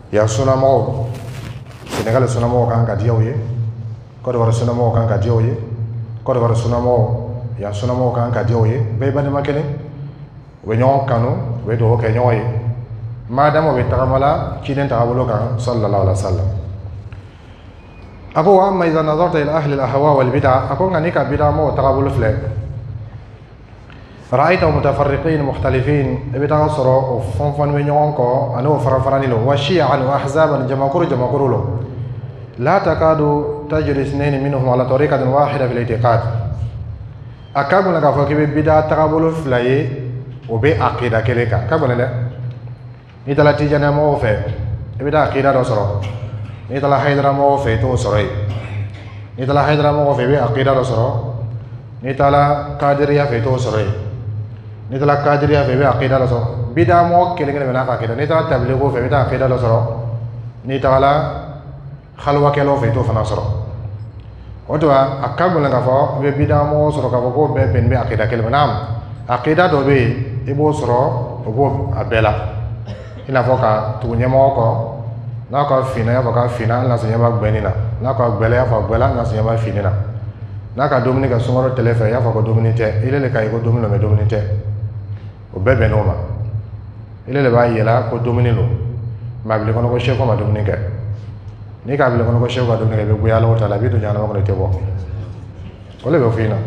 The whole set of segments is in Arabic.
ya sunamo Sénégal sunamo kan ka diawoye Côte d'Ivoire sunamo kan ka diawoye Côte d'Ivoire sunamo ya sunamo kan ka diawoye be bani makene we nyon kanu we do ke nyoye madama we tagamala kinen tagabolo kan sallallahu alaihi wasallam ako amma idha nadarta ila ahli al-ahwa wal bid'ah ako ngani ka bid'ah mo tagabolo fle رأيتهم متفرقين مختلفين ابتغى صراع وفنفن من يونكو أنو فرفراني له وشيعا وأحزابا جماكور له لا تكاد تجد اثنين منهم على طريقة واحدة في الاعتقاد أكابو لك فوق بدا تقابل فلاي وبي عقيدة كليكا كابو لك نتلا تيجانا موفي ابدا عقيدة دو صراع نتلا حيدرا موفي تو صراع نتلا حيدرا موفي بي عقيدة دو صراع نتلا قادرية في تو صراع نتلا قادرية في عقيدة لصو بدا مو كلمة من عقيدة نتلا تبليغ في بدا عقيدة لصو نتلا خلوة كلو في تو فنصرو وتوا أكمل نعرفه بدا مو صرو كفوكو بين بعقيدة كلمة نام عقيدة دو بي إبو صرو إبو أبلا هنا فوكا توني موكو ناكو فينا فوكا فينا ناسي يبغى بيننا ناكو بلا فوكا بلا ناسي يبغى فينا ناكا دوميني كسمارو تلفون يا فوكا دوميني تي إلى اللي كايكو دومينو مدوميني تي وبebe noma ile le ba yela ko domini lo ma bile kono ko chef ko ma domini ke ni ka bile kono ko chef ko domini ke be bu yalla wota la bi to jana ko te bo ko le be fina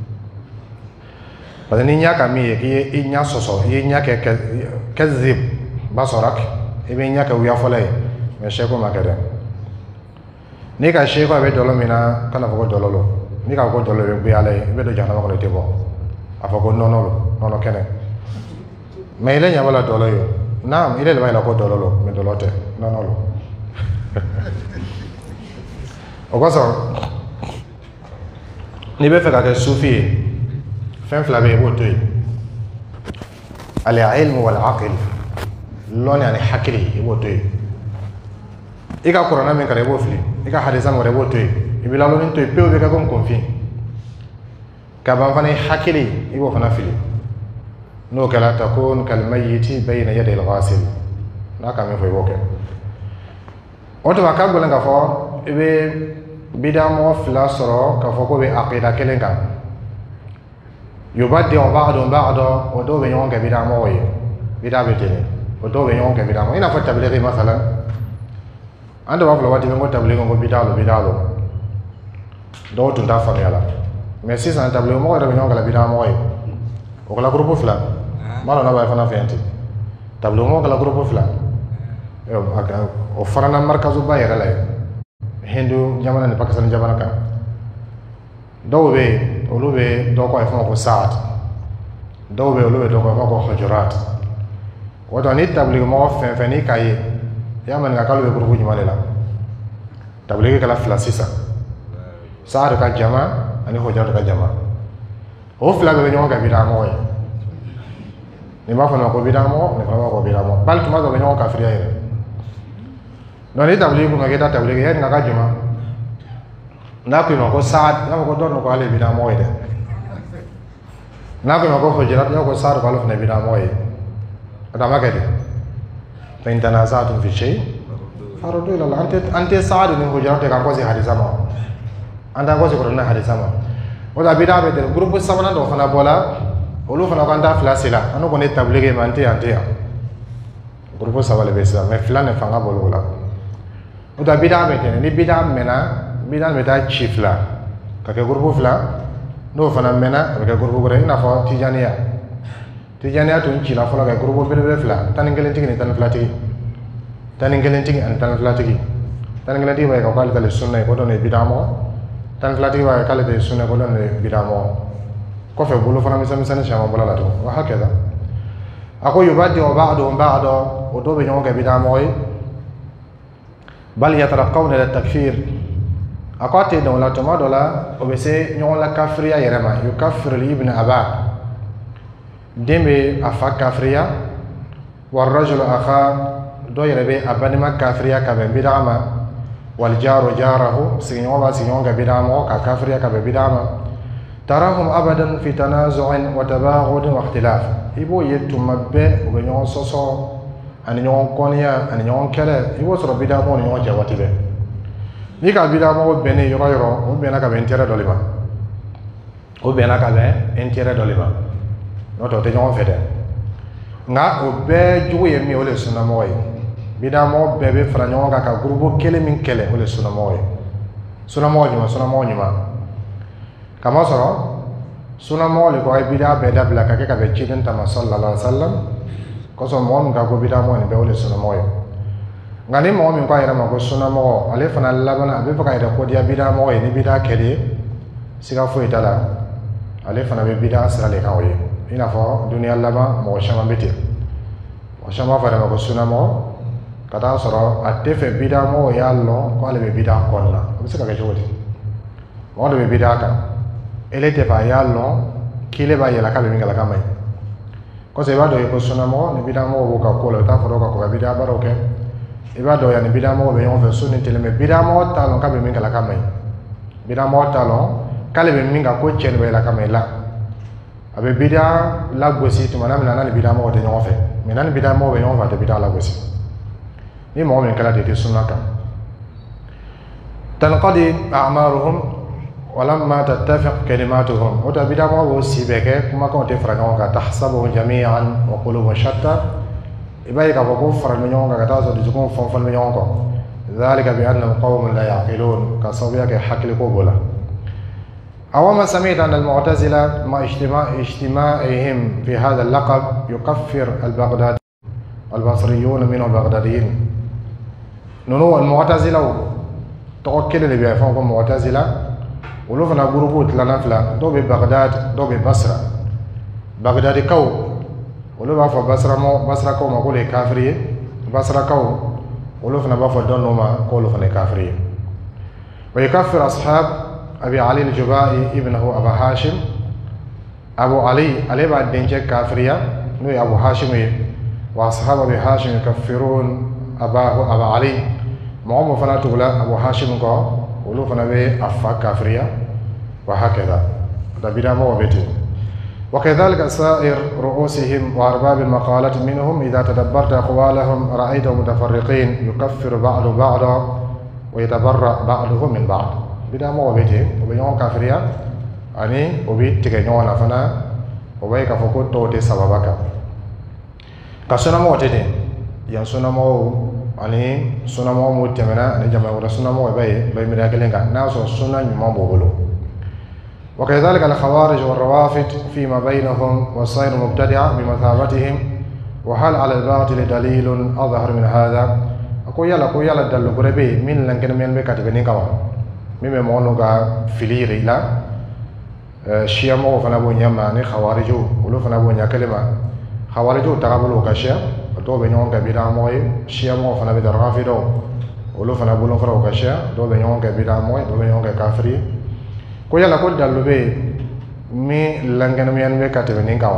ba ni nya ka mi ke i nya soso i nya ke kazib basarak e be nya ka wiya folay me chef ko ma ke de ni ka chef ko be dolo mina kana ko dolo lo ni ka ko dolo be bu yalla be to jana ko te bo afa ko nono kene mais il est nyabala dolo yo naam il est la ko dolo lo mais dolo te non lo o ko so ni be fe ka ke soufi fen flabe bo toy al ilm wal aql lon yani hakili bo toy ika qur'ana men ka bo fli ika hadisan wore bo toy ibila lo toy pe o be ka kon konfi ka ban fane hakili ibo fana fili no kala takun kal mayyiti bayna yaday al-ghasil naka me fay woke oto ka golen ga fo be bidamo fla soro ka fo ko be aqida kelenga yubaddi ba'do o do be yonga bidamo oye bidabe tene o do be yonga bidamo ina fa tablighi masalan ando wa fla wati be ngo tablighi ngo bidalo do to nda fa yala mais si ça tablighi mo do be yonga la bidamo oye o kala groupe fla malo na bay fana fenti tableau mo kala groupe fla o farana markazu bayra lay hindu jamana ni pakistan jamana kan dawbe olube do ko fa ko saat dawbe olube do ko fa ko hujurat wato ni tableau mo fa ni kay yaman ga kalbe groupe jumale la tableau kala fla sisa saat ka jama ani hujurat ka jama o fla be nyonga bidamo ni ma fana ko bidamo ni fana ko bidamo bal tuma do nyon ka friya yere no ni tabli ko ngata tabli yere ngaka juma na ko no ko saad na ko don ko ale bidamo yede na ko no ko hujurat ya ko saad ko ale fana bidamo yede ada magade fa in tanaza'tum fi shay faruddu ila Allah ante saad ni hujurat ka ko si hadisa ma anda ko si ko na hadisa ma wala bidamo de groupe sabana do fana bola olu fana kan ta fila sila anu ko ne tablighi man te ante ya groupe sabale be sa mais fila ne fanga bolo la o da bida be tene ni bida meta chifla ka ke groupe fila no fana mena ka ke groupe gore ina fo tijaniya tun ci la fala ka groupe be fila tan ngelen tigi ni tan fila tigi tan ngelen tigi an tan fila tigi tan ngelen tigi ba ka kala tale sunna ko don ne bida mo tan fila tigi ba ka kala tale sunna ko don ne bida mo كوفي بقولوا فانا مثلا شامل بلا لا وهكذا اقول يبدع بعضهم بعضا ودو بينهم كبدا موي بل يترقون الى التكفير اقاتي دولا تما دولا وبسي نيون لا كافريا يرما يكفر ابن ابا ديمبي افا كافريا والرجل اخا دو يربي ابنما كافريا كبدعما والجار جاره سينيون كبدا مو كافريا كبدعما تراهم أبدا في تنازع وتباغض واختلاف إبو يتم به وبنيون صوصو ani ɲɔgɔn kɔniya ani ɲɔgɔn kɛlɛ I b'o sɔrɔ bida mɔgɔw ni ɲɔgɔn cɛ waati bɛɛ ni ka bida mɔgɔw bɛnnen yɔrɔ yɔrɔ o bɛnna ka bɛn intérêt dɔ de ma o bɛnna ka bɛn intérêt dɔ de ma n'o tɛ o tɛ ɲɔgɔn fɛ dɛ nka o bɛɛ jugu ye min ye o de ye sunnamɔgɔ ye bida mɔgɔ bɛɛ bɛ fara ɲɔgɔn kan ka groupe kelen min kɛlɛ o de ye sunnamɔgɔ ye sunnamɔgɔ ɲuman kama sɔrɔ sunnamɔgɔ de ko a ye bida bɛɛ dabila ka kɛ ka bɛn ciden ta ma sallallahu alaihi wa sallam kosɔn mɔgɔ min ka ko bida mɔgɔ nin bɛɛ o de ye sunnamɔgɔ ye nka ni mɔgɔ min ko a yɛrɛ ma ko sunnamɔgɔ ale fana labanna a bɛ fɛ ka yɛrɛ kodiya bida mɔgɔ ye ni bida kɛli siga foyi t'a la ale fana bɛ bida sira de kan o ye I n'a fɔ duniya laban mɔgɔ caman bɛ ten mɔgɔ caman fɔ a yɛrɛ ma ko sunnamɔgɔ ka taa sɔrɔ a tɛ fɛ bida mɔgɔ y'a lɔn ko ale bɛ bida kɔnɔna o bɛ se ka kɛ cogo di mɔgɔ de bɛ bida kan ele tɛ fɛ a y'a lɔn k'ile b'a yɛlɛ k'a bɛ min kɛ k'a ma ɲi kosɔn I b'a dɔn ko sunnamɔgɔ ni bida mɔgɔ b'u ka ko la u t'a fɔ dɔw ka ko ka bida baaraw kɛ I b'a dɔn yanni bida mɔgɔ bɛ ɲɔgɔn fɛ su ni tile mɛ bida mɔgɔ t'a lɔn k'a bɛ min kɛ k'a ma ɲi bida mɔgɔ t'a lɔn k'ale bɛ min ka ko cɛ de bɛ yɛlɛ k'a ma ɲi la a bɛ bida lagosi tuma min na n'a ni bida mɔgɔ tɛ ɲɔgɔn fɛ mɛ n'a ni bida mɔgɔ bɛ ɲɔgɔn fɛ a tɛ bida lagosi ni mɔgɔ min kɛra de tɛ sunna kan tanqadi a'maruhum walamma tattafiq kalimatuhum o tɛ bida mɔgɔ b'o si bɛɛ kɛ kumakanw tɛ fara ɲɔgɔn kan tahsabuhum jami'an wa qulubuhum shatta I b'a ye k'a fɔ ko faralen ɲɔgɔn kan ka taa sɔrɔ dusukun fɔn-fɔn bɛ ɲɔgɔn kɔ ذلك بأنهم قوم لا يعقلون كصبيك حقل قبولا أوما سمعت أن المعتزلة مع اجتماعهم في هذا اللقب يكفر البغداد البصريون من البغداديين نونو المعتزلة توكل اللي بيفهمكم معتزلة ولو فنا غروبو تلانا فلا دو ببغداد دو ببصرة بغداد كو ولو بافو بصرة كو ما قولي كافرية بصرة كو ولو فنا بافو دونو ما قولو فنا كافرية ويكفر أصحاب أبي علي الجبائي ابنه أبا هاشم أبو علي بعد دينجك كافرية نوي أبو هاشم وأصحاب أبي هاشم يكفرون أبا علي معهم فلا تقول أبو هاشم قال ولو فنا بي أفا كافرية وهكذا دبينا مو بيتي وكذلك سائر رؤوسهم وأرباب المقالات منهم إذا تدبرت أقوالهم رأيتهم متفرقين يكفر بعض بعضا ويتبرأ بعضهم من بعض bida mo bete o be ñoo kafiriya ani o bi tige ñoo na fana o bay ka foko to te sababaka ka sona mo tete ya sona mo ani sona mo mo temena ani jama wala sona mo bay mi ragalenga na so sona ñuma bobolo وكذلك الخوارج والروافد فيما بينهم وصير مبتدعة بمثابتهم وهل على الباطل دليل أظهر من هذا أقول يلا دلو قربي من لنكن من بكاتبين كوا مما مونوغا فيليري لا شيا مو فنا بو نياما ني خوارجو ولو فنا بو نيا كلمه خوارجو تقابلو كاشيا دو بنيون كبيرا موي شيا مو فنا بيدر رافيدو ولو فنا بو لو كاشيا دو بنيون كبيرا موي دو بنيون كافري ko yalla ko dalube mi langana mi an be katebe kawa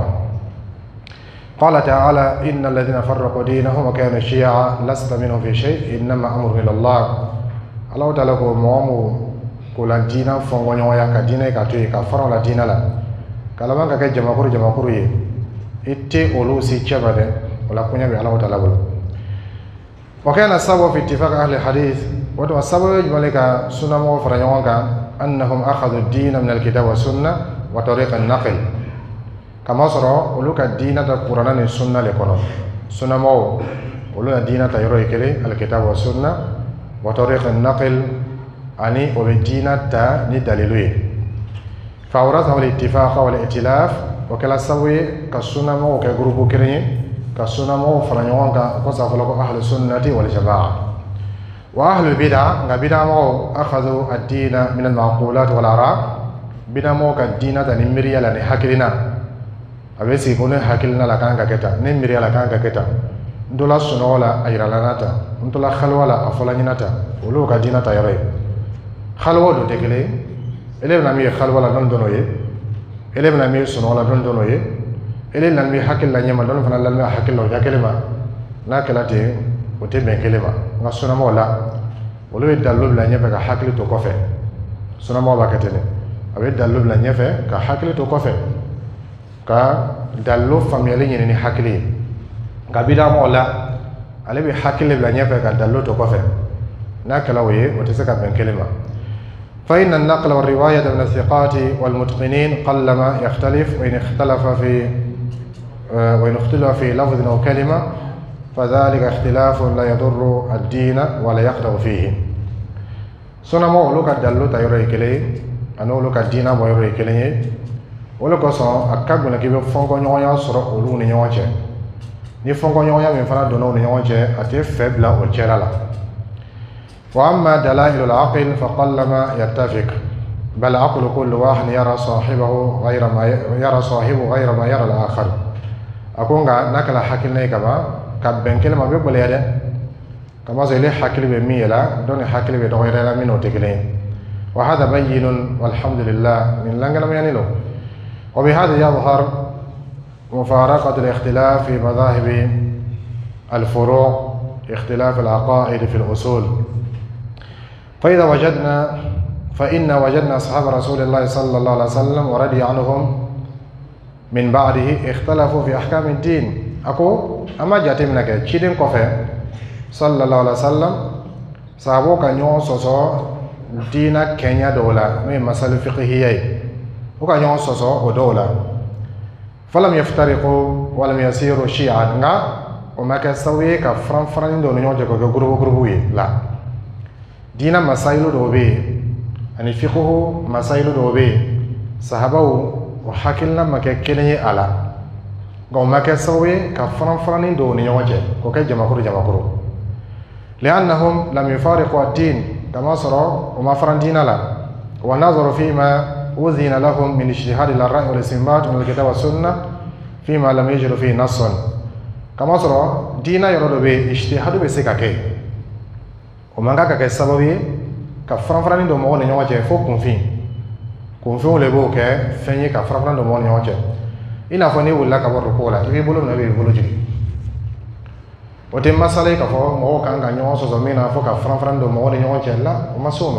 qala ta'ala innal ladhina farraqu dinahum wa kanu shi'a lasta minhum fi shay innama amruhum ila Allah Allah ta'ala ko momu ko la dina fon wonyo ya ka dina ka to ka faro la dina la kala man ka jamakuru ye itte olu si chabade wala kunya be Allah ta'ala bolo wa kana sababu fi ittifaq ahli hadith wa to sababu malika sunamo faranyon ka أنهم أخذوا الدين من الكتاب والسنة وطريق النقل كما صار ولوك الدين تقرأنا السنة لكنا سنة مو ولوك الدين تيروي كلي الكتاب والسنة وطريق النقل أني وبالدين تا ندليلوي فأورثهم الاتفاق والائتلاف وكلا سوي كسنة مو كجروب كريم كسنة مو فرنيوان كوسا فلوك أهل السنة والجماعة وأهل البدع بدع مو أخذوا الدين من المعقولات والآراء بدع مو كالدين تنمريا لن حكلنا أبيسي كونه حكلنا لكان كتا نمريا لكان كتا دولا سنولا أيرالاناتا نتولا خلولا أفلانيناتا ولو كدين تيري خلوة دو تكلي إلي بنامي خلولا دون دونوي إلي بنامي سنولا دون دونوي إلي نامي حكل لنيما دون فنا لنمي حكل لو يكلمة لا كلاتي وتبين كلمة نصنا مولا ولو يدلوا بلا نيفه كحكل تو كوفه سنا مو باكتني ابي دلوا بلا نيفه كحكل تو كوفه كا دلوا فاميلي ني حكلي كبيدا مولا ale be hakile bla nyafe ka dallo to kofe nakala waye wotisaka ben kelima fa inna an-naql wa riwayat min as-siqat wal mutqinin qallama yakhtalif wa in ikhtalafa fi lafz aw kalima fadhalika ikhtilaf la yadurru ad-din wa la yaqdahu fihi sona mo lo ka dallo tayro ikele ano lo ka dina mo yoro ikele wala ko so akaguna ke be fonko nyoya soro olu ni nyoche ni fonko nyoya me fana dono ni nyoche ate faible o cherala wa amma dalail al-aql fa qallama yattafiq bal aql kull wahid yara sahibahu ghayra ma yara al-akhar akunga nakala hakilne kaba kabben kelma be bolede kama zele hakil be miyela don hakil be do yara mino tekele wa hada bayyinun walhamdulillah min langala yanilo وبهذا يظهر مفارقة الاختلاف في مذاهب الفروع اختلاف العقائد في الأصول فإن وجدنا أصحاب رسول الله صلى الله عليه وسلم ورضي عنهم من بعده اختلفوا في أحكام الدين أكو أما جاتي منك تشيدين كوفي صلى الله عليه وسلم صحابو كان يون سوسو دينا كينيا دولا من مسائل فقهية وكان يون سوسو ودولا فلم يفترقوا ولم يسيروا شيعا وما كسوي كفران دون يون جاكو غروبو لا دينا مسائل دوبي أن فقه مسائل دوبي صحابو وحكينا ما كيني على وما كسوي كفران دون يون جاكو جماكرو لأنهم لم يفارقوا الدين كما صاروا وما فرن دين لا ونظروا فيما أذن لهم من اجتهاد الرأي والاستنباط من الكتاب والسنة فيما لم يجد فيه نص كما صاروا دين يرد به اجتهاد بسكاكي ومن كاكا كسببي كفرن دو مون نيوجه فو كونفين لبوك فني كفرن دو مون نيوجه إن فني ولا كبر كولا تبي بولو نبي بولو جي wote masala ka fo mo kan ga nyon so mina fo ka fran do mo de nyon chella o masoma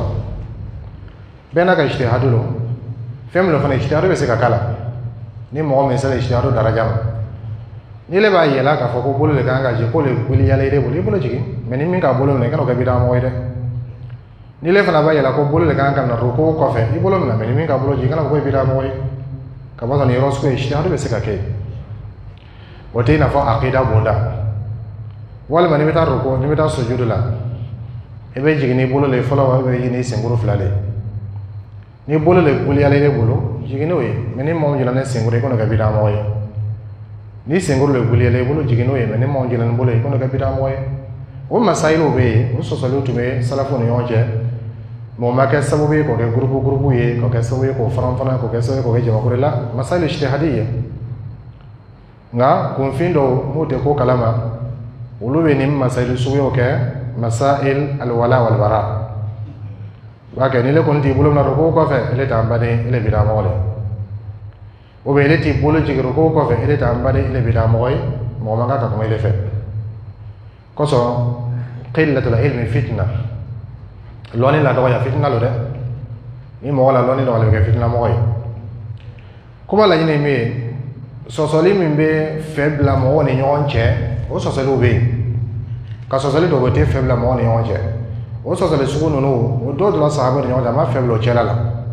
bena ka ijtihadu lo fem lo fana ijtihadu be se ka kala ni mo me sala ijtihadu daraja ni le ba yela ka fo ko bolo le kan ga je ko le buli yala ire bolo bolo jigi meni min ka bolo ne kan ka bida mo ide ni le fana ba yela ko bolo le kan na ruko ko fe ni bolo na meni min ka bolo jigi kan ko bida mo ide ka ba ni ros ko ijtihadu be se ka ke wote na fo aqida bonda wala mani beta ruko ni beta sujudu la ebe jigini bolo le folo wa be yini singuru flale ni bolo le buli ale le bolo jigini we meni mo jina ne singuru ko no gabida mo ye ni singuru le buli ale bolo jigini we meni mo jina bolo ko no gabida mo ye o masailu be o so solo tume salafu ni onje mo make sabu be ko ke grupu ye ko ke sabu ko fana ko ke sabu ko ke jama ko la masailu ijtihadiyya nga kunfindo mo te ko kalama ولو بينهم مسائل سويو مسائل الولاء والبراء وكان اللي كنت يقولون نركوه كفه اللي تعبني اللي بيدا مولي وبيلي تقولوا جي ركوه كفه اللي تعبني اللي بيدا مولي ما كان كم اللي فيه كسو قلة العلم فتنة لوني لا دوايا فتنة لوده ni مولا لوني لا ولا فتنة مولي كما لا ينمي سوسولي من بي فبلا مولي نيونche o sosale obe ka sosale do bote faible mo ne yonje o sosale suku no o do la sahaba ne yonje ma faible o chelala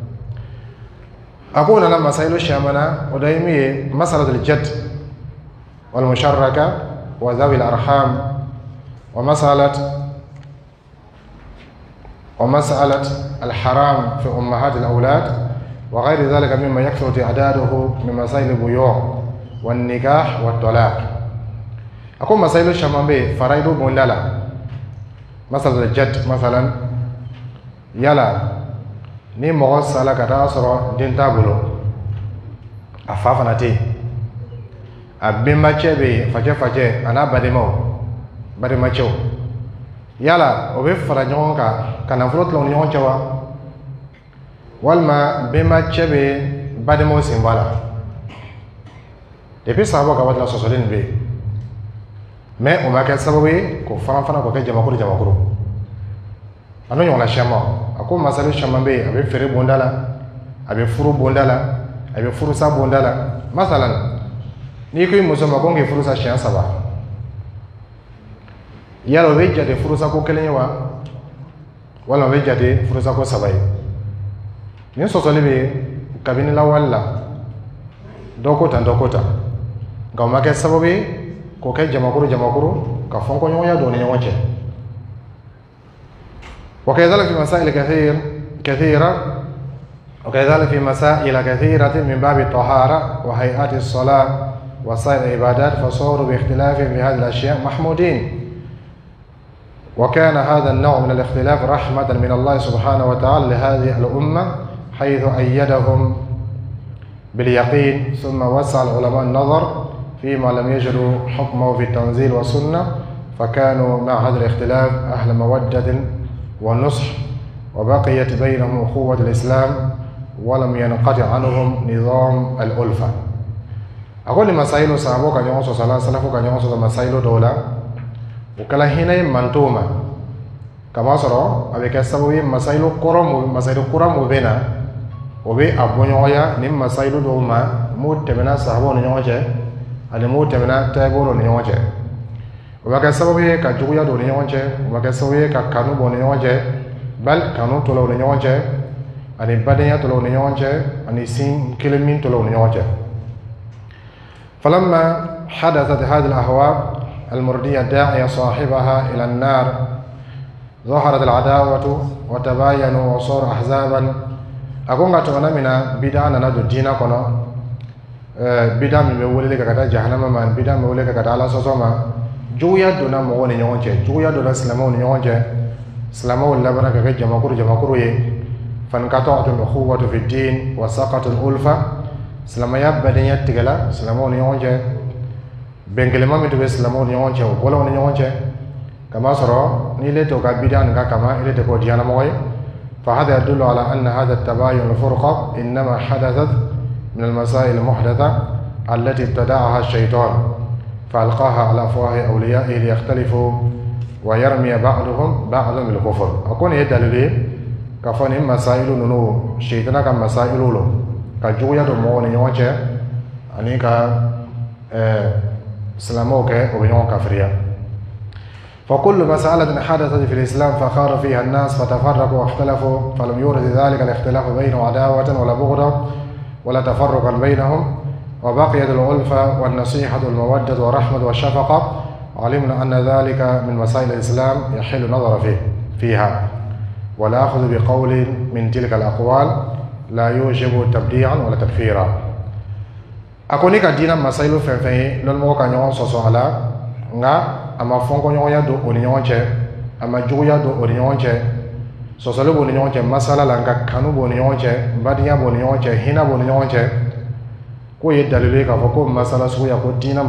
akona na masailu shamana o daimi masalat al-jadd wal musharraka wa dhawi al-arham wa masalat al-haram fi ummahat al-awlad wa ghayr dhalika mimma yakthuru ta'daduhu min masail al-buyu' wan nikah wat talaq أكون مسائل الشمامبي فرايدو بوندالا مثلا الجد مثلا يلا ني مغوص سالا كتا أسرع دين تابلو أفافنا تي أبين ماتشي بي فجي أنا بدي ماتشو يلا وبي فرانيون كان نفلوت لون يون جوا والما بين ماتشي بي بدي مو سيمبالا depuis ça va kabat la sosolin be mais on m'a qu'à savoir qu'on fana ko ke jamakuru anu yona shama ako masalu shama be abe fere bondala abe furu bondala abe furu sa bondala masalan ni ko muso ma ko nge furu sa shan saba yalo be jate furusa ko kelen wa wala be jate furusa ko sabai ni sosoli be kabini la walla dokota ga ma ke sababi ko ke jamakuru ka fonko nyoya do ni nyoche وكذلك في مسائل كثيرة وكذلك في مسائل كثيرة من باب الطهارة وهيئات الصلاة وسائر العبادات فصاروا باختلاف في هذه الأشياء محمودين وكان هذا النوع من الاختلاف رحمة من الله سبحانه وتعالى لهذه الأمة حيث أيدهم باليقين ثم وسع العلماء النظر فيما لم يجروا حكمه في التنزيل والسنة فكانوا مع هذا الاختلاف أهل مودة والنصح وبقيت بينهم أخوة الإسلام ولم ينقطع عنهم نظام الألفة أقول مسائل صحابه كان يوم صلى الله عليه وسلم كان يوم صلى مسائل دولة وكلا هنا منتومة كما صار أبي كسبوا مسائل كرام وبينا وبي أبونيويا نم مسائل دوما موت تمنا صحابه نيوجه على موت تمنا تابور نيوجه وبكسبوا كجويا دون نيوجه وبكسبوا ككانو بون نيوجه بل كانوا تلو نيوجه أني بدنيا تلو نيوجه أني سين كلمين تلو نيوجه فلما حدثت هذه الأهواء المردية الداعية صاحبها إلى النار ظهرت العداوة وتباينوا وصار أحزابا أقول أتمنى من بدانا ندو دينا كنا بدا من بولي كذا جهنم من بدا من بولي كذا على سوسما جويا دونا مغني نيوانجه جويا دونا سلامو نيوانجه سلامو اللبنا كذا جماكورو فانقطعت الأخوة في الدين وسقط الألفة سلام يا بدنيا تجلا سلامو نيوانجه بنكلمة متوي سلامو نيوانجه وبولا نيوانجه كما سرى نيلة توكا بدان كما إلى تكو ديانا موي فهذا يدل على أن هذا التباين الفرقة إنما حدثت من المسائل المحدثة التي ابتدعها الشيطان فألقاها على أفواه أوليائه ليختلفوا ويرمي بعضهم بعضا بالكفر أكون يدلل كفن مسائل نو شيطان كم مسائل له كجويا دمون يوجه أنيك سلاموك وبيون كفريا فكل مسألة حدثت في الإسلام فخار فيها الناس فتفرقوا واختلفوا فلم يورد ذلك الاختلاف بينهم عداوة ولا بغضة ولا تفرقا بينهم وبقيت الألفة والنصيحة والمودة والرحمة والشفقة علمنا أن ذلك من مسائل الإسلام يحل نظر فيها والأخذ بقول من تلك الأقوال لا يوجب تبديعا ولا تكفيرا أكوني كدينا مسائل فين للموقع نيوان سوسوالا nga ama fonko nyoya do oni nyonche ama juya do oni nyonche sosalo bo nyonche masala langa kanu bo nyonche badiya bo nyonche hina bo nyonche ko ye dalile ka foko masala suya ko dina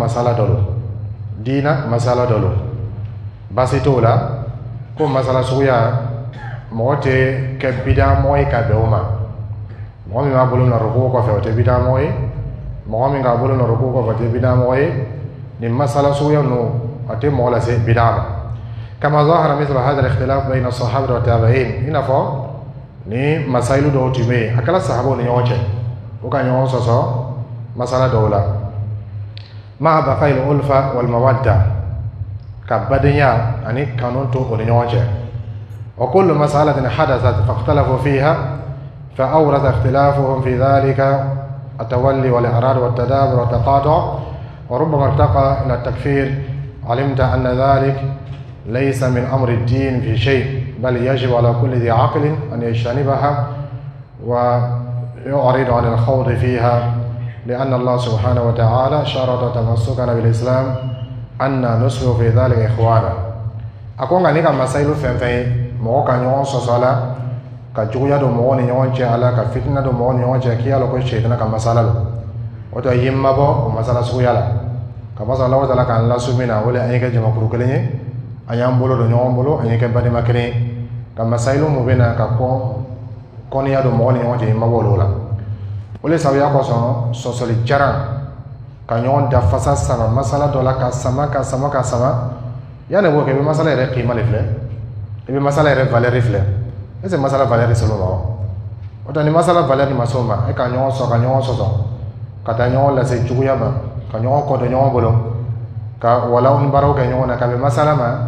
masala dolo basi tola ko masala suya mote ke bida moy ka beuma mo mi ma bolo na roko ko fe te bida moy mo mi ga bolo na roko ko fe te bida moy ni مسألة سوية إنه أتم ولا شيء بدعة كما ظهر مثل هذا الاختلاف بين الصحابة والتابعين هنا فا ني مسائل دو تيمي أكلا الصحابة نيوجه وكان يوصل مسألة دولة مع بقاء الألفة والمودة كبدنيا يعني كانون تو نيوجه وكل مسألة حدثت فاختلفوا فيها فأورث اختلافهم في ذلك التولي والإعراض والتدابر والتقاطع وربما ارتقى إلى التكفير علمت أن ذلك ليس من أمر الدين في شيء بل يجب على كل ذي عقل أن يجتنبها ويعرض عن الخوض فيها لأن الله سبحانه وتعالى شرط تمسكنا بالإسلام أن نسلو في ذلك إخوانا أكون غنيك مسائل فين موقع نيوان سوسالا كجويا دو مواني نيوان جعلا كفتنة دو مواني نيوان جاكيا لكو الشيطان كمسالا wato yimma bo masala suyala ka basa Allah taala kan la sumina wala ayika jama kuru kelenye ayam bolo do nyom bolo ayika bani makene ka masailu mu bena ka ko ni ado mo ni wonje yimma bolo la wala sawiya ko so soli jaran ka nyon da fasa sama masala do la ka sama yana bo ke be masala re qima lefle be masala re valeur lefle ese masala valeur solo ba wato ni masala valeur ni masoma e ka nyon so kata nyon la se juguya ba ka nyon ko do nyon bolo ka wala un baro ka nyon na ka be masala ma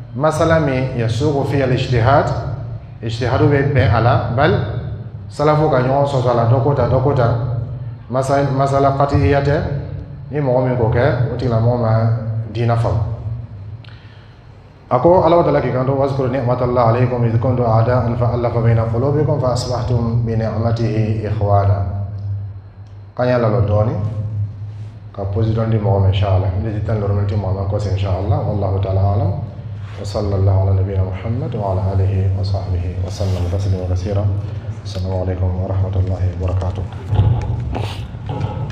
مسألة يسوق فيها الاجتهاد اجتهاد بين على بل سلفو كان يوم صلى دوكوتا مسألة قطعية ni mɔgɔ min ko kɛ o tigilamɔgɔ ma diina faamu a ko Ala ta'ala k'i kanto wazkuru ni'matallahi alaykum idh kuntum a'da'an fa'alafa bayna qulubikum fa asbahtum bi ni'matihi ikhwana kan yàlla lo dɔɔni ka position di mɔgɔ min inshallah ndi ti tan lormenti mɔgɔ ko se inshallah wallahu ta'ala alam wa sallallahu ala nabiyyina muhammad wa ala alihi wa sahbihi wa sallam taslima kaseera assalamu alaykum wa rahmatullahi wa barakatuh